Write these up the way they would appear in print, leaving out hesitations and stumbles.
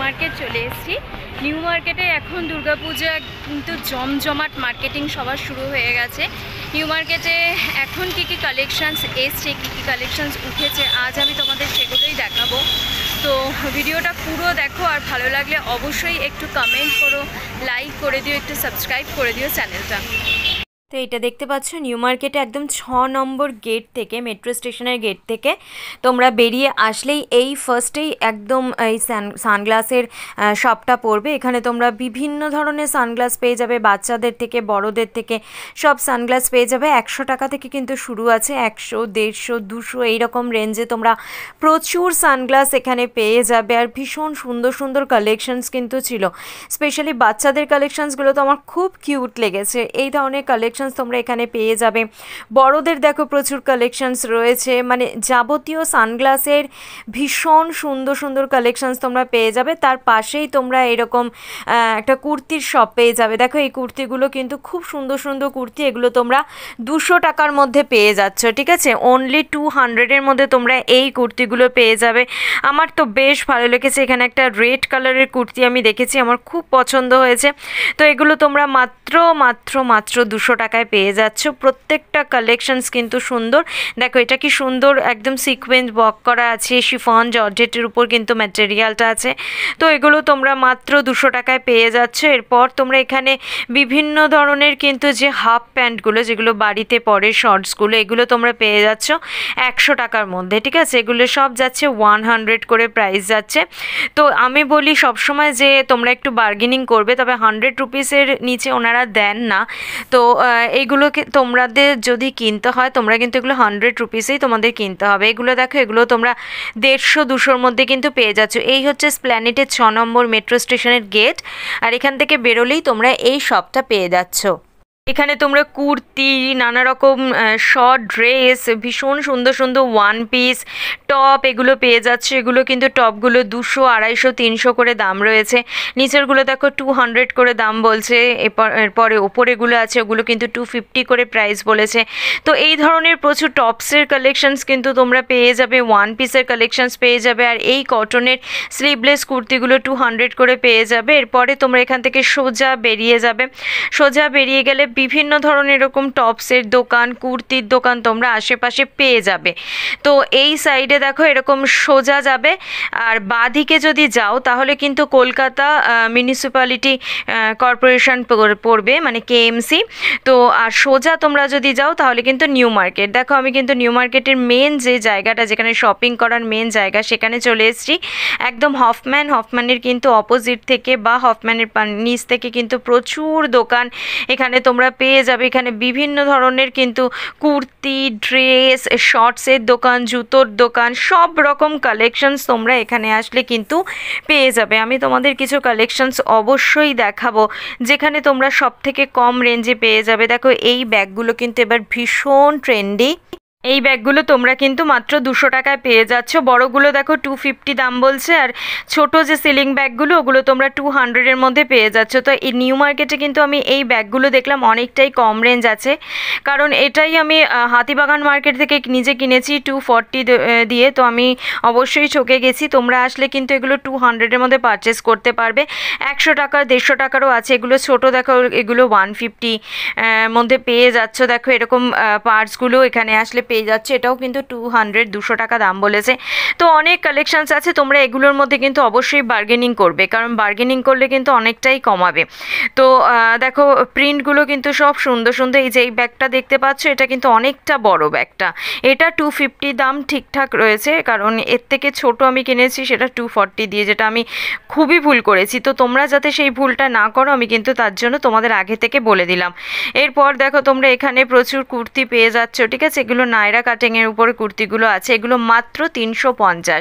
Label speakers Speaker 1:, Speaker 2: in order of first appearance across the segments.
Speaker 1: Market চলে এসেছি। New মার্কেটে এখন দুর্গা পূজা কিন্তু জমজমাট মার্কেটিং সবার শুরু হয়ে গেছে। নিউ মার্কেটে এখন কী কী কালেকশানস এসছে, কী কী কালেকশানস উঠেছে, আজ আমি তোমাদের সেগুলোই দেখাবো। তো ভিডিওটা পুরো দেখো, আর ভালো লাগলে অবশ্যই একটু কমেন্ট করো, লাইক করে দিও, একটু সাবস্ক্রাইব করে দিও চ্যানেলটা। তো এটা দেখতে পাচ্ছ নিউ মার্কেটে একদম 6 নম্বর গেট থেকে, মেট্রো স্টেশনের গেট থেকে তোমরা বেরিয়ে আসলেই এই ফার্স্টেই একদম এই সানগ্লাসের শপটা পড়বে। এখানে তোমরা বিভিন্ন ধরনের সানগ্লাস পেয়ে যাবে, বাচ্চাদের থেকে বড়দের থেকে সব সানগ্লাস পেয়ে যাবে। 100 টাকা থেকে কিন্তু শুরু আছে, 100, 150, 200 এইরকম রেঞ্জে তোমরা প্রচুর সানগ্লাস এখানে পেয়ে যাবে। আর ভীষণ সুন্দর সুন্দর কালেকশানস কিন্তু ছিল, স্পেশালি বাচ্চাদের কালেকশানসগুলো তো আমার খুব কিউট লেগেছে। এই ধরনের কালেকশন তোমরা এখানে পেয়ে যাবে। বড়দের দেখো প্রচুর কালেকশনস রয়েছে, মানে যাবতীয় সানগ্লাসের ভীষণ সুন্দর সুন্দর কালেকশনস তোমরা পেয়ে যাবে। তার পাশেই তোমরা এরকম একটা কুর্তির শপ পেয়ে যাবে। দেখো এই কুর্তিগুলো কিন্তু খুব সুন্দর সুন্দর কুর্তি, এগুলো তোমরা 200 টাকার মধ্যে পেয়ে যাচ্ছ, ঠিক আছে? অনলি 200-এর মধ্যে তোমরা এই কুর্তিগুলো পেয়ে যাবে। আমার তো বেশ ভালো লেগেছে। এখানে একটা রেড কালারের কুর্তি আমি দেখেছি, আমার খুব পছন্দ হয়েছে। তো এগুলো তোমরা মাত্র 200 টাকায় পেয়ে যাচ্ছ। প্রত্যেকটা কালেকশনস কিন্তু সুন্দর। দেখো এটা কি সুন্দর, একদম সিকোয়েন্স ওয়ার্ক করা আছে, শিফন জর্জেটের উপর কিন্তু ম্যাটেরিয়ালটা আছে। তো এগুলো তোমরা মাত্র 200 টাকায় পেয়ে যাচ্ছ। এরপর তোমরা এখানে বিভিন্ন ধরনের কিন্তু যে হাফ প্যান্টগুলো, যেগুলো বাড়িতে পরে শর্টসগুলো, এগুলো তোমরা পেয়ে যাচ্ছ 100 টাকার মধ্যে, ঠিক আছে? এগুলো সব যাচ্ছে 100 করে প্রাইস যাচ্ছে। তো আমি বলি সবসময় যে তোমরা একটু বার্গেনিং করবে, তবে 100 রুপিসের নিচে ওনারা দেন না। তো এইগুলোকে তোমাদের যদি কিনতে হয়, তোমরা কিন্তু এগুলো 100 রুপিসেই তোমাদের কিনতে হবে। এগুলো দেখো, এগুলো তোমরা 150-200-র মধ্যে কিন্তু পেয়ে যাচ্ছ। এই হচ্ছে স্প্ল্যানেডের 6 নম্বর মেট্রো স্টেশনের গেট, আর এখান থেকে বেরোলেই তোমরা এই শপটা পেয়ে যাচ্ছ। এখানে তোমরা কুর্তি, নানা রকম শর্ট ড্রেস, ভীষণ সুন্দর সুন্দর ওয়ান পিস টপ এগুলো পেয়ে যাচ্ছে। এগুলো কিন্তু টপগুলো 200, 250, 300 করে দাম রয়েছে। নিচেরগুলো দেখো 200 করে দাম বলছে। এরপরে ওপরেগুলো আছে, ওগুলো কিন্তু 250 করে প্রাইস বলেছে। তো এই ধরনের প্রচুর টপসের কালেকশানস কিন্তু তোমরা পেয়ে যাবে, ওয়ান পিসের কালেকশানস পেয়ে যাবে। আর এই কটনের স্লিভলেস কুর্তিগুলো 200 করে পেয়ে যাবে। এরপরে তোমরা এখান থেকে সোজা বেরিয়ে যাবে। সোজা বেরিয়ে গেলে বিভিন্ন ধরনের এরকম টপসের দোকান, কুর্তির দোকান তোমরা আশেপাশে পেয়ে যাবে। তো এই সাইডে দেখো এরকম সোজা যাবে, আর বাঁদিকে যদি যাও তাহলে কিন্তু কলকাতা মিউনিসিপ্যালিটি কর্পোরেশন পড়বে, মানে কেএমসি। তো আর সোজা তোমরা যদি যাও তাহলে কিন্তু নিউ মার্কেট। দেখো আমি কিন্তু নিউ মার্কেটের মেন যে জায়গাটা, যেখানে শপিং করার মেন জায়গা, সেখানে চলে এসেছি। একদম হফম্যানের কিন্তু অপোজিট থেকে বা হফম্যানের নিচ থেকে কিন্তু প্রচুর দোকান এখানে তোমরা পেয়ে যাবে। এখানে বিভিন্ন ধরনের কিন্তু কুর্তি, ড্রেস, শর্টসের দোকান, জুতোর দোকান, সব রকম কালেকশনস তোমরা এখানে আসলে কিন্তু পেয়ে যাবে। আমি তোমাদের কিছু কালেকশনস অবশ্যই দেখাবো যেখানে তোমরা সব থেকে কম রেঞ্জে পেয়ে যাবে। দেখো এই ব্যাগগুলো কিন্তু এবার ভীষণ ট্রেন্ডি। এই ব্যাগগুলো তোমরা কিন্তু মাত্র 200 টাকায় পেয়ে যাচ্ছ। বড়গুলো দেখো 250 দাম বলছে, আর ছোট যে সিলিং ব্যাগগুলো ওগুলো তোমরা 200-এর মধ্যে পেয়ে যাচ্ছ। তো এই নিউ মার্কেটে কিন্তু আমি এই ব্যাগগুলো দেখলাম অনেকটাই কম রেঞ্জ আছে, কারণ এটাই আমি হাতিবাগান মার্কেট থেকে নিজে কিনেছি 240 দিয়ে। তো আমি অবশ্যই চকে গেছি। তোমরা আসলে কিন্তু এগুলো 200-এর মধ্যে পারচেস করতে পারবে। 100 টাকা, 150 টাকারও আছে। এগুলো ছোট দেখো, এগুলো 150 মধ্যে পেয়ে যাচ্ছ। দেখো এরকম পার্টসগুলো এখানে আসলে পেয়ে যাচ্ছে, এটাও কিন্তু 200 টাকা দাম বলেছে। তো অনেক কালেকশানস আছে, তোমরা এগুলোর মধ্যে কিন্তু অবশ্যই বার্গেনিং করবে, কারণ বার্গেনিং করলে কিন্তু অনেকটাই কমাবে। তো দেখো প্রিন্টগুলো কিন্তু সব সুন্দর সুন্দর। এই যে এই ব্যাগটা দেখতে পাচ্ছ, এটা কিন্তু অনেকটা বড় ব্যাগটা, এটা 250 দাম ঠিকঠাক রয়েছে, কারণ এর থেকে ছোট আমি কিনেছি সেটা 240 দিয়ে, যেটা আমি খুবই ভুল করেছি। তো তোমরা যাতে সেই ভুলটা না করো, আমি কিন্তু তার জন্য তোমাদের আগে থেকে বলে দিলাম। এরপর দেখো তোমরা এখানে প্রচুর কুর্তি পেয়ে যাচ্ছ, ঠিক আছে? এগুলো নায়রা কাটিংয়ের উপরে কুর্তিগুলো আছে, এগুলো মাত্র 350,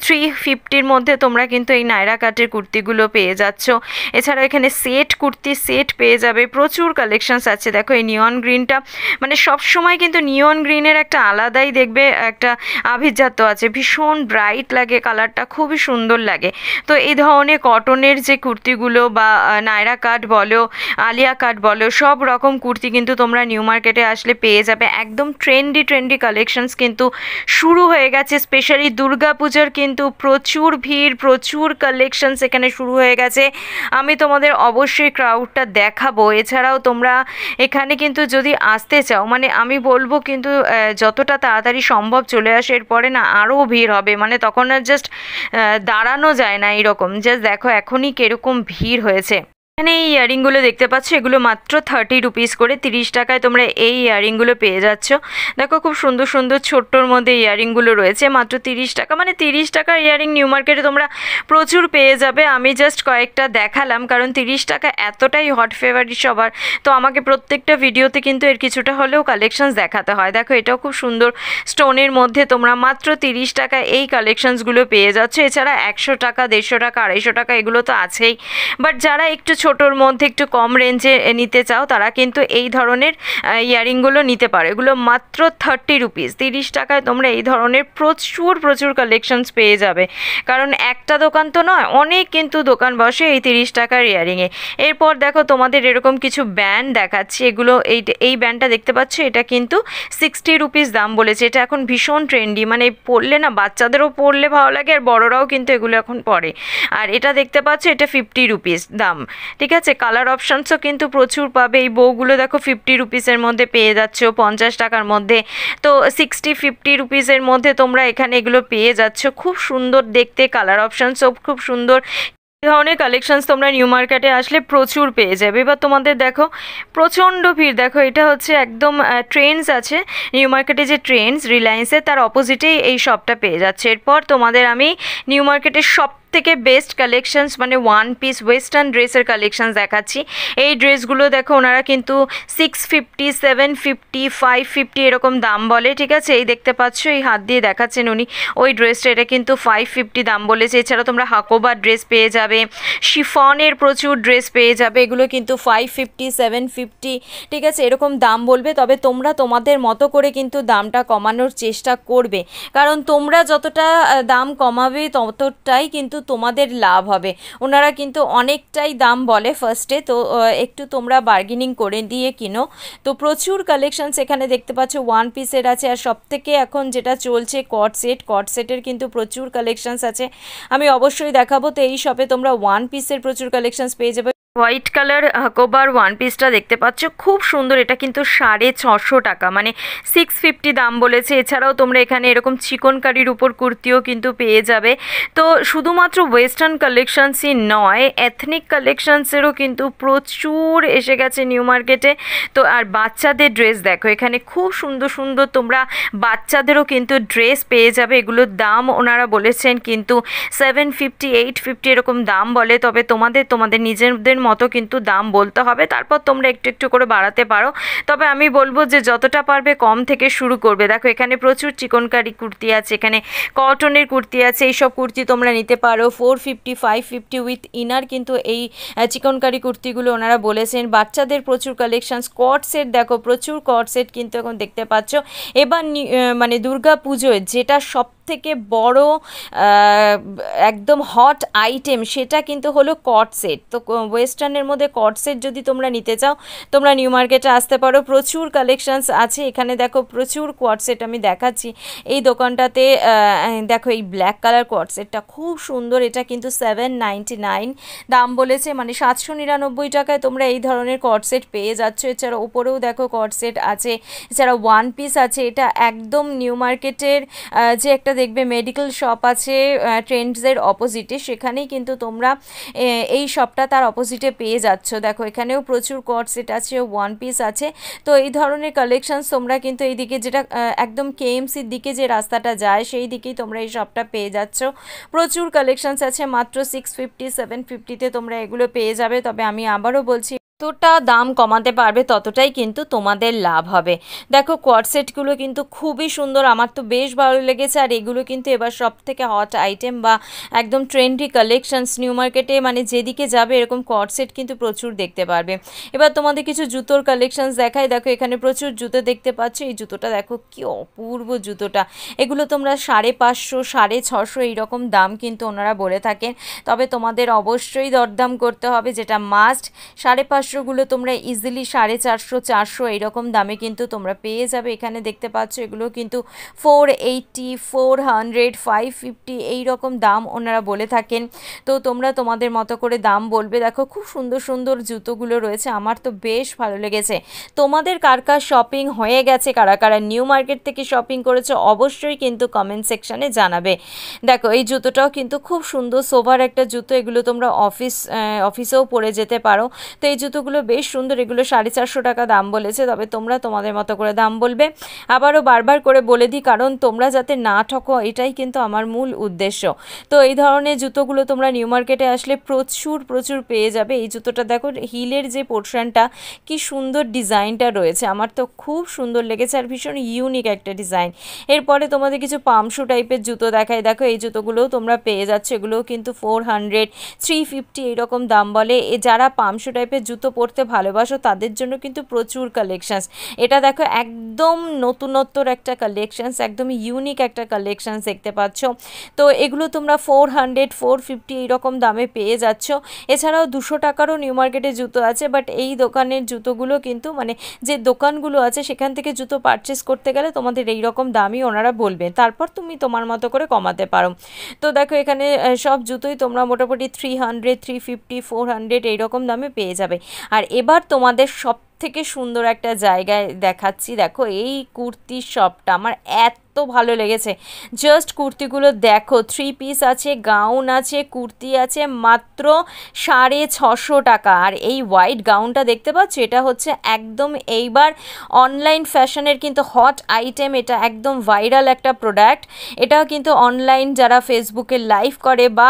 Speaker 1: 350-র মধ্যে তোমরা কিন্তু এই নায়রা কাটের কুর্তিগুলো পেয়ে যাচ্ছ। এছাড়া এখানে সেট কুর্তি সেট পেয়ে যাবে, প্রচুর কালেকশানস আছে। দেখো এই নিয়ন গ্রিনটা, মানে সব সময় কিন্তু নিয়ন গ্রিনের একটা আলাদাই দেখবে একটা আভিজাত্য আছে, ভীষণ ব্রাইট লাগে কালারটা, খুবই সুন্দর লাগে। তো এই ধরনের কটনের যে কুর্তিগুলো বা নায়রা কাট বলো, আলিয়া কাট বলো, সব রকম কুর্তি কিন্তু তোমরা নিউ মার্কেটে আসলে পেয়ে যাবে। একদম ট্রেন্ডি ট্রেন্ডি কালেকশনস কিন্তু শুরু হয়ে গেছে। স্পেশালি দুর্গা পূজার কিন্তু প্রচুর ভিড়, প্রচুর কালেকশনস এখানে শুরু হয়ে গেছে। আমি তোমাদের অবশ্যই ক্রাউডটা দেখাবো। এছাড়াও তোমরা এখানে কিন্তু যদি আসতে চাও, মানে আমি বলবো কিন্তু যতটা তাড়াতাড়ি সম্ভব চলে আসে, এরপরে না আরও ভিড় হবে, মানে তখন আর জাস্ট দাঁড়ানো যায় না এরকম। জাস্ট দেখো এখনই কিরকম ভিড় হয়েছে। এখানে এই ইয়ারিংগুলো দেখতে পাচ্ছ, এগুলো মাত্র 30 রুপিস করে, 30 টাকায় তোমরা এই ইয়ারিংগুলো পেয়ে যাচ্ছ। দেখো খুব সুন্দর সুন্দর ছোট্টর মধ্যে ইয়ারিংগুলো রয়েছে মাত্র 30 টাকা। মানে 30 টাকার ইয়ারিং নিউ মার্কেটে তোমরা প্রচুর পেয়ে যাবে। আমি জাস্ট কয়েকটা দেখালাম কারণ 30 টাকা এতটাই হট ফেভারিট সবার, তো আমাকে প্রত্যেকটা ভিডিওতে কিন্তু এর কিছুটা হলেও কালেকশনস দেখাতে হয়। দেখো এটাও খুব সুন্দর স্টোনের মধ্যে তোমরা মাত্র 30 টাকায় এই কালেকশনসগুলো পেয়ে যাচ্ছ। এছাড়া 100 টাকা, 150 টাকা, 250 টাকা এগুলো তো আছেই। বাট যারা একটু ছোটোর মধ্যে একটু কম রেঞ্জে নিতে চাও তারা কিন্তু এই ধরনের ইয়ারিংগুলো নিতে পারো। এগুলো মাত্র 30 রুপিস, 30 টাকায় তোমরা এই ধরনের প্রচুর প্রচুর কালেকশনস পেয়ে যাবে। কারণ একটা দোকান তো নয়, অনেক কিন্তু দোকান বসে এই 30 টাকার ইয়ারিংয়ে। এরপর দেখো তোমাদের এরকম কিছু ব্যান্ড দেখাচ্ছি। এগুলো এই ব্যান্ডটা দেখতে পাচ্ছ, এটা কিন্তু 60 রুপিস দাম বলেছে। এটা এখন ভীষণ ট্রেন্ডি, মানে পরলে না বাচ্চাদেরও পরলে ভালো লাগে আর বড়রাও কিন্তু এগুলো এখন পরে। আর এটা দেখতে পাচ্ছ, এটা 50 রুপিস দাম। ঠিক আছে, কালার অপশানসও কিন্তু প্রচুর পাবে। এই বউগুলো দেখো 50 রুপিসের মধ্যে পেয়ে যাচ্ছ, 50 টাকার মধ্যে। তো 50 রুপিসের মধ্যে তোমরা এখানে এগুলো পেয়ে যাচ্ছ। খুব সুন্দর দেখতে, কালার অপশানসও খুব সুন্দর। এই ধরনের কালেকশনস তোমরা নিউ মার্কেটে আসলে প্রচুর পেয়ে যাবে। এবার তোমাদের দেখো প্রচণ্ড ভিড়। দেখো এটা হচ্ছে একদম ট্রেন্ডস আছে, নিউ মার্কেটে যে ট্রেন্ডস রিলায়েন্সের তার অপোজিটেই এই শপটা পেয়ে যাচ্ছে। এরপর তোমাদের আমি নিউ মার্কেটের সব থেকে বেস্ট কালেকশনস মানে ওয়ান পিস ওয়েস্টার্ন ড্রেসের কালেকশনস দেখাচ্ছি। এই ড্রেসগুলো দেখো ওনারা কিন্তু 650, 750, 550 এরকম দাম বলে। ঠিক আছে, এই দেখতে পাচ্ছ, এই হাত দিয়ে দেখাচ্ছেন উনি ওই ড্রেসটা, এটা কিন্তু 550 দাম বলেছে। এছাড়া তোমরা হাকোবার ড্রেস পেয়ে যাবে, শিফনের প্রচুর ড্রেস পেয়ে যাবে। এগুলো কিন্তু 550, 750 ঠিক আছে এরকম দাম বলবে। তবে তোমরা তোমাদের মতো করে কিন্তু দামটা কমানোর চেষ্টা করবে, কারণ তোমরা যতটা দাম কমাবে ততটাই কিন্তু তোমাদের লাভ হবে। ওনারা কিন্তু অনেকটাই দাম বলে ফার্স্টে, তো একটু তোমরা বার্গেনিং করে দিয়ে কিনো। তো প্রচুর কালেকশনস এখানে দেখতে পাচ্ছ, ওয়ান পিসের আছে। আর সব থেকে এখন যেটা চলছে কট সেটের কিন্তু প্রচুর কালেকশনস আছে, আমি অবশ্যই দেখাবো। তো এই শপে তোমরা ওয়ান পিসের প্রচুর কালেকশনস পেয়ে যাবে। হোয়াইট কালার হাকোবার ওয়ান পিসটা দেখতে পাচ্ছ, খুব সুন্দর। এটা কিন্তু 650 টাকা, মানে 650 দাম বলেছে। এছাড়াও তোমরা এখানে এরকম চিকনকারির উপর কুর্তিও কিন্তু পেয়ে যাবে। তো শুধুমাত্র ওয়েস্টার্ন কালেকশনসই নয়, এথনিক কালেকশনসেরও কিন্তু প্রচুর এসে গেছে নিউ মার্কেটে। তো আর বাচ্চাদের ড্রেস দেখো, এখানে খুব সুন্দর সুন্দর তোমরা বাচ্চাদেরও কিন্তু ড্রেস পেয়ে যাবে। এগুলোর দাম ওনারা বলেছেন কিন্তু 750, 850 এরকম দাম বলে। তবে তোমাদের নিজেদের মতো কিন্তু দাম বলতে হবে, তারপর তোমরা একটু একটু করে বাড়াতে পারো। তবে আমি বলবো যে যতটা পারবে কম থেকে শুরু করবে। দেখো এখানে প্রচুর চিকনকারি কুর্তি আছে, এখানে কটনের কুর্তি আছে। এইসব কুর্তি তোমরা নিতে পারো 450, 550 উইথ ইনার কিন্তু এই চিকনকারি কুর্তিগুলো ওনারা বলেছেন। বাচ্চাদের প্রচুর কালেকশনস, কট সেট দেখো, প্রচুর কট সেট কিন্তু এখন দেখতে পাচ্ছ। এবার মানে দুর্গা পুজোয় যেটা সব থেকে বড় একদম হট আইটেম সেটা কিন্তু হলো কট সেট। তো ওয়েস্টার্নের মধ্যে কট সেট যদি তোমরা নিতে চাও তোমরা নিউ মার্কেটে আসতে পারো, প্রচুর কালেকশনস আছে। এখানে দেখো প্রচুর কট সেট আমি দেখাচ্ছি এই দোকানটাতে। দেখো এই ব্ল্যাক কালার কট সেটটা খুব সুন্দর, এটা কিন্তু 799 দাম বলেছে, মানে 799 টাকায় তোমরা এই ধরনের কট সেট পেয়ে যাচ্ছ। এছাড়া উপরেও দেখো কট সেট আছে। এছাড়া ওয়ান পিস আছে। এটা একদম নিউ মার্কেটের যে একটা দেখবে মেডিকেল শপ আছে ট্রেন্ডসের অপোজিটে, সেখানেই কিন্তু তোমরা এই শপটা তার অপোজিটে পেয়ে যাচ্ছ। দেখো এখানেও প্রচুর কট সেট আছে, ওয়ান পিস আছে। তো এই ধরনের কালেকশনস তোমরা কিন্তু এই দিকে যেটা একদম কেএমসির দিকে যে রাস্তাটা যায় সেই দিকেই তোমরা এই শপটা পেয়ে যাচ্ছ। প্রচুর কালেকশনস আছে, মাত্র 650, 750-তে তোমরা এগুলো পেয়ে যাবে। তবে আমি আবারও বলছি, যতটা দাম কমাতে পারবে ততটাই কিন্তু তোমাদের লাভ হবে। দেখো কোয়াড সেটগুলো কিন্তু খুবই সুন্দর, আমার তো বেশ ভালো লেগেছে। আর এগুলো কিন্তু এবার সব থেকে হট আইটেম বা একদম ট্রেন্ডি কালেকশনস নিউ মার্কেটে, মানে যেদিকে যাবে এরকম কোয়াড সেট কিন্তু প্রচুর দেখতে পারবে। এবার তোমাদের কিছু জুতোর কালেকশনস দেখাই। দেখো এখানে প্রচুর জুতো দেখতে পাচ্ছ। এই জুতোটা দেখো কি অপূর্ব জুতোটা। এগুলো তোমরা 550, 650 এইরকম দাম কিন্তু ওনারা বলে থাকেন। তবে তোমাদের অবশ্যই দরদাম করতে হবে, যেটা মাস্ট। 550 খুচরোগুলো তোমরা ইজিলি 450 400 এইরকম দামে কিন্তু তোমরা পেয়ে যাবে। এখানে দেখতে পাচ্ছ এগুলো কিন্তু 480 400 550 এইরকম দাম ওনারা বলে থাকেন। তো তোমরা তোমাদের মতো করে দাম বলবে। দেখো খুব সুন্দর সুন্দর জুতোগুলো রয়েছে, আমার তো বেশ ভালো লেগেছে। তোমাদের কার কার শপিং হয়ে গেছে, কারা কারা নিউ মার্কেট থেকে শপিং করেছো অবশ্যই কিন্তু কমেন্ট সেকশানে জানাবে। দেখো এই জুতোটাও কিন্তু খুব সুন্দর সোভার একটা জুতো, এগুলো তোমরা অফিসেও পরে যেতে পারো। তো এই জুতোগুলো বেশ সুন্দর, এগুলো 450 টাকা দাম বলেছে, তবে তোমরা তোমাদের মতো করে দাম বলবে। আবারও বারবার করে বলে দিই, কারণ তোমরা যাতে না ঠকো এটাই কিন্তু আমার মূল উদ্দেশ্য। তো এই ধরনের জুতোগুলো তোমরা নিউ মার্কেটে আসলে প্রচুর প্রচুর পেয়ে যাবে। এই জুতোটা দেখো হিলের যে পোর্শনটা কি সুন্দর ডিজাইনটা রয়েছে, আমার তো খুব সুন্দর লেগেছে আর ভীষণ ইউনিক একটা ডিজাইন। এরপরে তোমাদের কিছু পামশু টাইপের জুতো দেখায়। দেখো এই জুতোগুলোও তোমরা পেয়ে যাচ্ছ, এগুলোও কিন্তু 400 350 এইরকম দাম বলে। যারা পামশু টাইপের জুতো পরতে ভালোবাসো তাদের জন্য কিন্তু প্রচুর কালেকশানস। এটা দেখো একদম নতুনত্বর একটা কালেকশানস, একদম ইউনিক একটা কালেকশানস দেখতে পাচ্ছ। তো এগুলো তোমরা 400 450 এইরকম দামে পেয়ে যাচ্ছ। এছাড়াও 200 টাকারও নিউ মার্কেটে জুতো আছে, বাট এই দোকানের জুতোগুলো কিন্তু মানে যে দোকানগুলো আছে সেখান থেকে জুতো পারচেস করতে গেলে তোমাদের এই রকম দামই ওনারা বলবে, তারপর তুমি তোমার মতো করে কমাতে পারো। তো দেখো এখানে সব জুতোই তোমরা মোটামুটি 300 350 400 এইরকম দামে পেয়ে যাবে। আর এবার তোমাদের সব থেকে সুন্দর একটা জায়গায় দেখাচ্ছি। দেখো এই কুর্তির শপটা আমার এত ভালো লেগেছে, জাস্ট কুর্তিগুলো দেখো, 3 পিস আছে, গাউন আছে, কুর্তি আছে, মাত্র 650 টাকা। আর এই হোয়াইট গাউনটা দেখতে পাচ্ছ, এটা হচ্ছে একদম এইবার অনলাইন ফ্যাশনের কিন্তু হট আইটেম, এটা একদম ভাইরাল একটা প্রোডাক্ট। এটা কিন্তু অনলাইন যারা ফেসবুকে লাইভ করে বা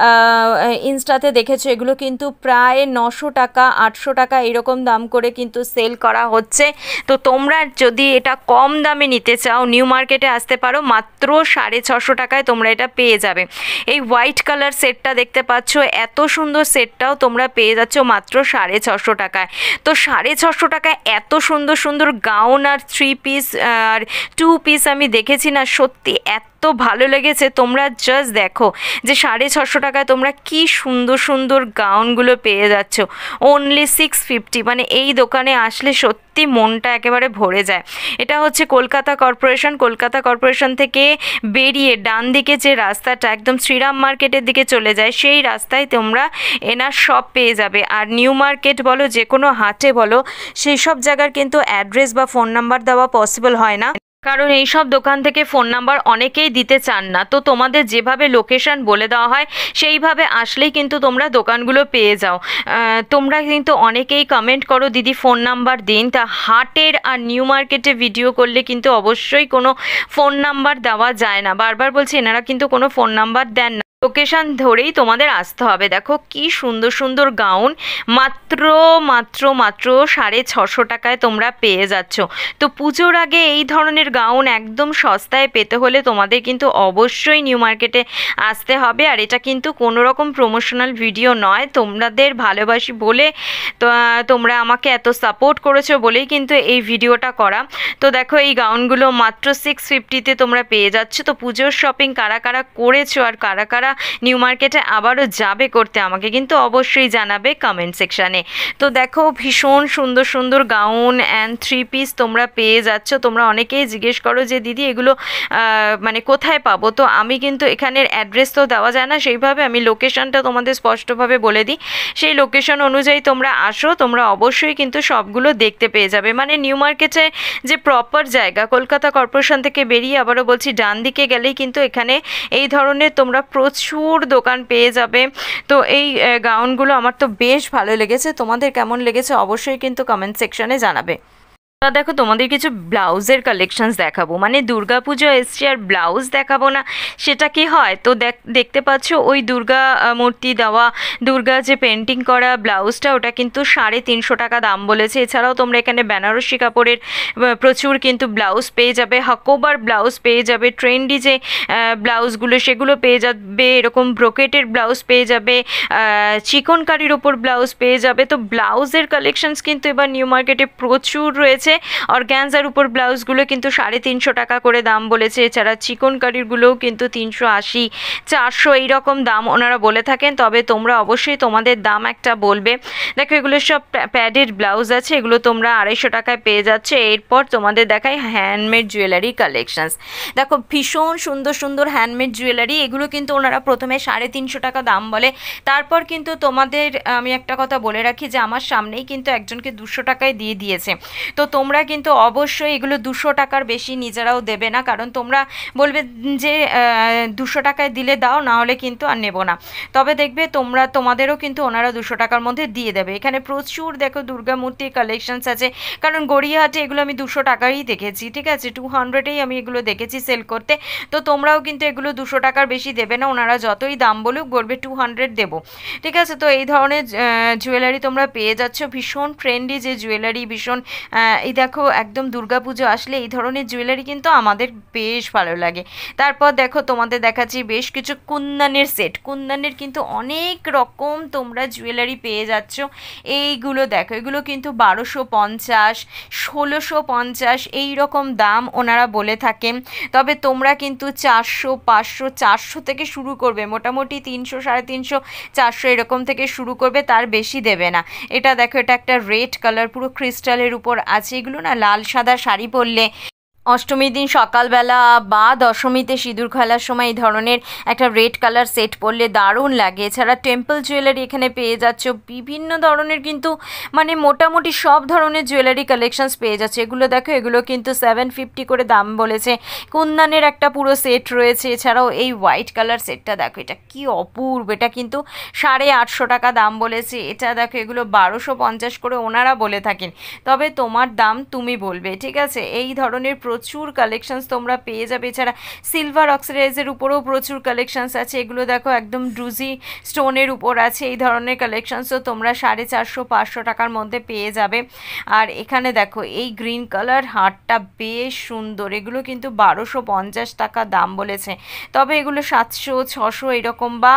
Speaker 1: ইনস্টাতে দেখেছো, এগুলো কিন্তু প্রায় 900 টাকা 800 টাকা এরকম দাম করে কিন্তু সেল করা হচ্ছে। তো তোমরা যদি এটা কম দামে নিতে চাও নিউ মার্কেটে আসতে পারো, মাত্র 650 টাকায় তোমরা এটা পেয়ে যাবে। এই হোয়াইট কালার সেটটা দেখতে পাচ্ছ, এত সুন্দর সেটটাও তোমরা পেয়ে যাচ্ছ মাত্র 650 টাকায়। তো 650 টাকায় এত সুন্দর সুন্দর গাউন আর 3 পিস আর 2 পিস আমি দেখেছি না, সত্যি এত ভালো লেগেছে। তোমরা জাস্ট দেখো যে 650 টাকায় তোমরা কি সুন্দর সুন্দর গাউনগুলো পেয়ে যাচ্ছ অনলি 650। মানে এই দোকানে আসলে সত্যি মনটা একেবারে ভরে যায়। এটা হচ্ছে কলকাতা কর্পোরেশন থেকে বেরিয়ে ডান দিকে যে রাস্তাটা একদম শ্রীরাম মার্কেটের দিকে চলে যায়, সেই রাস্তায় তোমরা এনার শপ পেয়ে যাবে। আর নিউ মার্কেট বলো, যে কোনো হাটে বলো, সেই সব জায়গার কিন্তু অ্যাড্রেস বা ফোন নাম্বার দেওয়া পসিবল হয় না, কারণ এই সব দোকান থেকে ফোন নাম্বার অনেকেই দিতে চান না। তো তোমাদের যেভাবে লোকেশন বলে দেওয়া হয় সেইভাবে আসলেই কিন্তু তোমরা দোকানগুলো পেয়ে যাও। তোমরা কিন্তু অনেকেই কমেন্ট করো দিদি ফোন নাম্বার দিন, তা হাটের আর নিউ মার্কেটে ভিডিও করলে কিন্তু অবশ্যই কোনো ফোন নাম্বার দেওয়া যায় না। বারবার বলছি, এনারা কিন্তু কোনো ফোন নাম্বার দেন না, লোকেশান ধরেই তোমাদের আসতে হবে। দেখো কি সুন্দর সুন্দর গাউন মাত্র মাত্র মাত্র 650 টাকায় তোমরা পেয়ে যাচ্ছ। তো পুজোর আগে এই ধরনের গাউন একদম সস্তায় পেতে হলে তোমাদের কিন্তু অবশ্যই নিউ মার্কেটে আসতে হবে। আর এটা কিন্তু কোনো রকম প্রমোশনাল ভিডিও নয়, তোমাদের ভালোবাসি বলে তো তোমরা আমাকে এত সাপোর্ট করেছো বলেই কিন্তু এই ভিডিওটা করা। তো দেখো এই গাউনগুলো মাত্র 650-তে তোমরা পেয়ে যাচ্ছ। তো পুজোর শপিং কারা কারা করেছো আর কারা কারা নিউ মার্কেটে আবারও যাবে করতে আমাকে কিন্তু অবশ্যই জানাবে কমেন্ট সেকশানে। তো দেখো ভীষণ সুন্দর সুন্দর গাউন অ্যান্ড 3 পিস তোমরা পেয়ে যাচ্ছ। তোমরা অনেকেই জিজ্ঞেস করো যে দিদি এগুলো মানে কোথায় পাবো, তো আমি কিন্তু এখানের অ্যাড্রেস তো দেওয়া যায় না সেইভাবে, আমি লোকেশনটা তোমাদের স্পষ্টভাবে বলে দিই। সেই লোকেশন অনুযায়ী তোমরা আসো, তোমরা অবশ্যই কিন্তু সবগুলো দেখতে পেয়ে যাবে। মানে নিউ মার্কেটে যে প্রপার জায়গা, কলকাতা কর্পোরেশন থেকে বেরিয়ে আবারও বলছি ডান দিকে গেলেই কিন্তু এখানে এই ধরনের তোমরা প্রচুর দোকান পেয়ে যাবে। তো এই গাউনগুলো আমার তো বেশ ভালো লেগেছে, তোমাদের কেমন লেগেছে অবশ্যই কিন্তু কমেন্ট সেকশনে জানাবে। দেখো তোমাদের কিছু ব্লাউজের কালেকশনস দেখাবো, মানে দুর্গা পুজো এসছে আর ব্লাউজ দেখাবো না সেটা কি হয়। তো দেখতে পাচ্ছ ওই দুর্গা মূর্তি দেওয়া, দুর্গা যে পেন্টিং করা ব্লাউজটা, ওটা কিন্তু 350 টাকা দাম বলেছে। এছাড়াও তোমরা এখানে বেনারসি কাপড়ের প্রচুর কিন্তু ব্লাউজ পেয়ে যাবে, হাকোবার ব্লাউজ পেয়ে যাবে, ট্রেন্ডি যে ব্লাউজগুলো সেগুলো পেয়ে যাবে, এরকম ব্রোকেটের ব্লাউজ পেয়ে যাবে, চিকনকারির ওপর ব্লাউজ পেয়ে যাবে। তো ব্লাউজের কালেকশনস কিন্তু এবার নিউ মার্কেটে প্রচুর রয়েছে। রয়েছে। অর্গ্যানজার উপর ব্লাউজগুলো কিন্তু 350 টাকা করে দাম বলেছে। এছাড়া চিকনকারিগুলোও কিন্তু 380, 400 এইরকম দাম ওনারা বলে থাকেন। তবে তোমরা অবশ্যই তোমাদের দাম একটা বলবে। দেখো এগুলো সব প্যাডেড ব্লাউজ আছে, এগুলো তোমরা 250 টাকায় পেয়ে যাচ্ছে। এরপর তোমাদের দেখাই হ্যান্ডমেড জুয়েলারি কালেকশনস। দেখো ভীষণ সুন্দর সুন্দর হ্যান্ডমেড জুয়েলারি, এগুলো কিন্তু ওনারা প্রথমে 350 টাকা দাম বলে, তারপর কিন্তু তোমাদের আমি একটা কথা বলে রাখি যে আমার সামনেই কিন্তু একজনকে 200 টাকায় দিয়ে দিয়েছে। তো তোমরা কিন্তু অবশ্যই এগুলো 200 টাকার বেশি নিজেরাও দেবে না, কারণ তোমরা বলবে যে 200 টাকায় দিলে দাও, না হলে কিন্তু আর নেবো না। তবে দেখবে তোমাদেরও কিন্তু ওনারা 200 টাকার মধ্যে দিয়ে দেবে। এখানে প্রচুর দেখো দুর্গা মূর্তির কালেকশনস আছে, কারণ গড়িয়াহাটে এগুলো আমি 200 টাকারই দেখেছি, ঠিক আছে, 200-এই আমি এগুলো দেখেছি সেল করতে। তো তোমরাও কিন্তু এগুলো 200 টাকার বেশি দেবে না, ওনারা যতই দাম বলুক বলবে 200 দেবো, ঠিক আছে। তো এই ধরনের জুয়েলারি তোমরা পেয়ে যাচ্ছ, ভীষণ ট্রেন্ডি যে জুয়েলারি, ভীষণ এই দেখো একদম দুর্গাপুজো আসলে এই ধরনের জুয়েলারি কিন্তু আমাদের বেশ ভালো লাগে। তারপর দেখো তোমাদের দেখাচ্ছি বেশ কিছু কুন্দনের সেট। কুন্দনের কিন্তু অনেক রকম তোমরা জুয়েলারি পেয়ে যাচ্ছ। এইগুলো দেখো, এগুলো কিন্তু 1250, 1650 এই রকম দাম ওনারা বলে থাকেন। তবে তোমরা কিন্তু 400, 500, 400 থেকে শুরু করবে, মোটামুটি 300, 350, 400 এরকম থেকে শুরু করবে, তার বেশি দেবে না। এটা দেখো, এটা একটা রেড কালার পুরো ক্রিস্টালের উপর আছে। এগুলো না লাল সাদা শাড়ি পরলে, অষ্টমীর দিন সকালবেলা বা দশমীতে সিঁদুর খেলার সময় এই ধরনের একটা রেড কালার সেট পরলে দারুণ লাগে। এছাড়া টেম্পল জুয়েলারি এখানে পেয়ে যাচ্ছ, বিভিন্ন ধরনের কিন্তু মানে মোটামুটি সব ধরনের জুয়েলারি কালেকশনস পেয়ে যাচ্ছে। এগুলো দেখো, এগুলো কিন্তু 750 করে দাম বলেছে। কুন্দনের একটা পুরো সেট রয়েছে। এছাড়াও এই হোয়াইট কালার সেটটা দেখো, এটা কি অপূর্ব, এটা কিন্তু 850 টাকা দাম বলেছে। এটা দেখো, এগুলো 1250 করে ওনারা বলে থাকেন, তবে তোমার দাম তুমি বলবে, ঠিক আছে। এই ধরনের প্রচুর কালেকশনস তোমরা পেয়ে যাবে। এছাড়া সিলভার অক্সিডাইজের উপরেও প্রচুর কালেকশনস আছে। এগুলো দেখো একদম ড্রুজি স্টোনের উপর আছে। এই ধরনের কালেকশনসও তোমরা 450, 500 টাকার মধ্যে পেয়ে যাবে। আর এখানে দেখো এই গ্রিন কালার হারটা বেশ সুন্দর, এগুলো কিন্তু 1250 টাকা দাম বলেছে। তবে এগুলো 700, 600 এরকম বা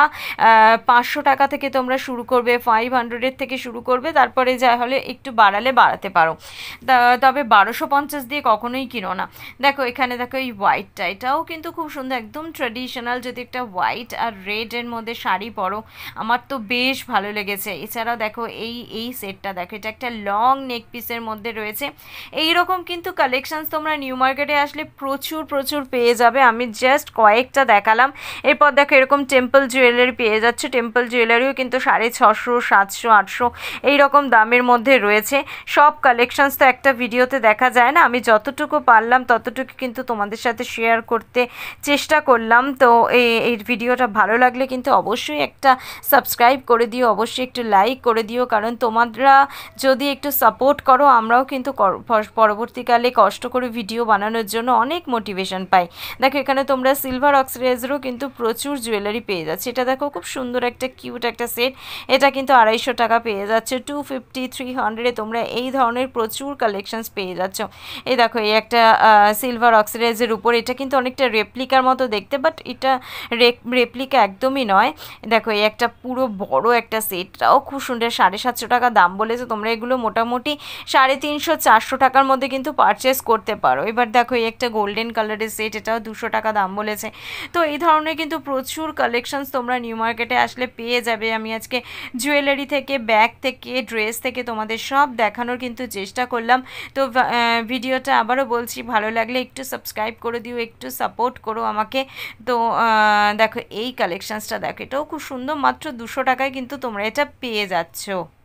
Speaker 1: 500 টাকা থেকে তোমরা শুরু করবে, 500 থেকে শুরু করবে, তারপরে যা হলে একটু বাড়ালে বাড়াতে পারো। তবে 1250 দিয়ে কখনোই কিনো না। দেখো এখানে দেখো এই হোয়াইটটা, এটাও কিন্তু খুব সুন্দর, একদম ট্র্যাডিশনাল। যদি একটা হোয়াইট আর রেডের মধ্যে শাড়ি পরো, আমার তো বেশ ভালো লেগেছে। এছাড়াও দেখো এই সেটটা দেখো, এটা একটা লং নেক পিসের মধ্যে রয়েছে। এই রকম কিন্তু কালেকশনস তোমরা নিউ মার্কেটে আসলে প্রচুর প্রচুর পেয়ে যাবে। আমি জাস্ট কয়েকটা দেখালাম। এরপর দেখো এরকম টেম্পল জুয়েলারি পেয়ে যাচ্ছে। টেম্পল জুয়েলারিও কিন্তু 650, 700, 800 এইরকম দামের মধ্যে রয়েছে। সব কালেকশনস তো একটা ভিডিওতে দেখা যায় না, আমি যতটুকু পারলাম ততটুকু কিন্তু তোমাদের সাথে শেয়ার করতে চেষ্টা করলাম। তো এই ভিডিওটা ভালো লাগলে কিন্তু অবশ্যই একটা সাবস্ক্রাইব করে দিও, অবশ্যই একটু লাইক করে দিও, কারণ তোমরা যদি একটু সাপোর্ট করো আমরাও কিন্তু পরবর্তীকালে কষ্ট করে ভিডিও বানানোর জন্য অনেক মোটিভেশন পাই। দেখো এখানে তোমরা সিলভার অক্সিডাইজেরও কিন্তু প্রচুর জুয়েলারি পেয়ে যাচ্ছে। এটা দেখো খুব সুন্দর একটা কিউট একটা সেট, এটা কিন্তু 250 টাকা পেয়ে যাচ্ছে। 250, 300 তোমরা এই ধরনের প্রচুর কালেকশনস পেয়ে যাচ্ছ। এই দেখো এই একটা সিলভার অক্সিডাইজের উপর, এটা কিন্তু অনেকটা রেপ্লিকার মতো দেখতে, বাট এটা রেপ্লিকা একদমই নয়। দেখো এই একটা পুরো বড় একটা সেটটাও খুব সুন্দর, 750 টাকা দাম বলেছে। তোমরা এগুলো মোটামুটি 350, 400 টাকার মধ্যে কিন্তু পারচেস করতে পারো। এবার দেখো এই একটা গোল্ডেন কালারের সেট, এটাও 200 টাকা দাম বলেছে। তো এই ধরনের কিন্তু প্রচুর কালেকশনস তোমরা নিউ মার্কেটে আসলে পেয়ে যাবে। আমি আজকে জুয়েলারি থেকে, ব্যাগ থেকে, ড্রেস থেকে তোমাদের সব দেখানোর কিন্তু চেষ্টা করলাম। তো ভিডিওটা আবারও বলছি, ভালো লাগলে একটু সাবস্ক্রাইব করে দিও, একটু সাপোর্ট করো আমাকে। তো দেখো এই কালেকশনসটা দেখো, এটাও খুব সুন্দর, মাত্র 200 টাকায় কিন্তু তোমরা এটা পেয়ে যাচ্ছ।